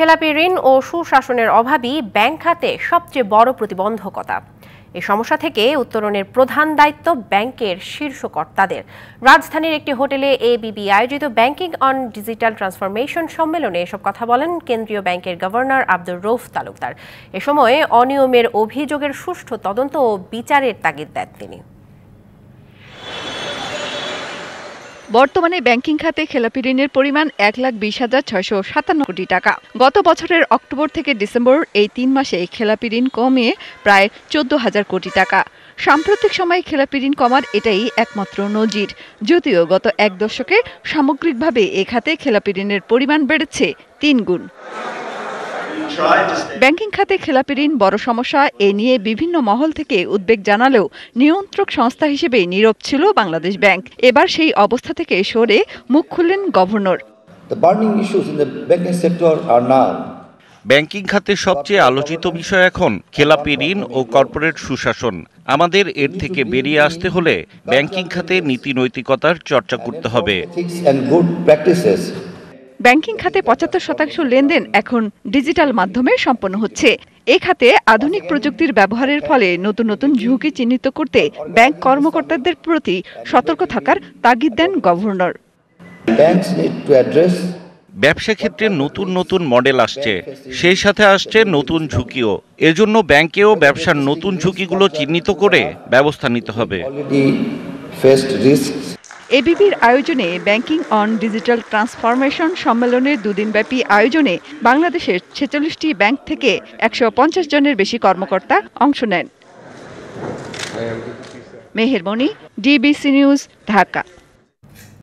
খেলাপি ঋণ ও সুশাসনের অভাবই ব্যাংক খাতে সবচেয়ে বড় প্রতিবন্ধকতা। এই সমস্যা থেকে উত্তরণের প্রধান দায়িত্ব ব্যাংকের শীর্ষ কর্তাদের। রাজধানীর একটি হোটেলে এবিবি আয়োজিত ব্যাংকিং অন ডিজিটাল ট্রান্সফরমেশন সম্মেলনে এসব কথা বলেন কেন্দ্রীয় ব্যাংকের গভর্নর আব্দুর রউফ তালুকদার। এ সময় অনিয়মের অভিযোগের সুষ্ঠু তদন্ত ও বিচারের তাগিদ দেন তিনি। বর্তমানে ব্যাংকিং খাতে খেলাপি ঋণের পরিমাণ 1,20,657 কোটি টাকা। গত বছরের অক্টোবর থেকে ডিসেম্বর এই 3 মাসে খেলাপি ঋণ কমে প্রায় 14,000 কোটি টাকা। সাম্প্রতিক সময়ে খেলাপি ঋণ কমার এটাই একমাত্র নজির। যদিও গত এক দশকে সামগ্রিকভাবে এ খাতে খেলাপি ঋণের পরিমাণ বেড়েছে 3 গুণ। ব্যাংকিং খাতে খেলাপি ঋণ বড় সমস্যা, এ নিয়ে বিভিন্ন মহল থেকে উদ্বেগ জানালেও নিয়ন্ত্রক সংস্থা হিসেবে নীরব ছিল বাংলাদেশ ব্যাংক। এবার সেই অবস্থা থেকে সরে মুখ খুললেন গভর্নর। ব্যাংকিং খাতে সবচেয়ে আলোচিত বিষয় এখন খেলাপি ঋণ ও কর্পোরেট সুশাসন। আমাদের এর থেকে বেরিয়ে আসতে হলে ব্যাংকিং খাতে নীতি নৈতিকতার চর্চা করতে হবে। ব্যাংকিং খাতে 75% লেনদেন এখন ডিজিটাল মাধ্যমে সম্পন্ন হচ্ছে। এ খাতে আধুনিক প্রযুক্তির ব্যবহারের ফলে নতুন নতুন ঝুঁকি চিহ্নিত করতে ব্যাংক কর্মকর্তাদের প্রতি সতর্ক থাকার তাগিদ দেন গভর্নর। ব্যবসা ক্ষেত্রে নতুন নতুন মডেল আসছে, সেই সাথে আসছে নতুন ঝুঁকিও। এজন্য ব্যাংকেও ব্যবসার নতুন ঝুঁকিগুলো চিহ্নিত করে ব্যবস্থা নিতে হবে। এবিবির আয়োজনে ব্যাংকিং অন ডিজিটাল ট্রান্সফরমেশন সম্মেলনের দুদিনব্যাপী আয়োজনে বাংলাদেশের 46টি ব্যাংক থেকে 150 জনের বেশি কর্মকর্তা অংশ নেন। Meher Moni, DBC news, Dhaka.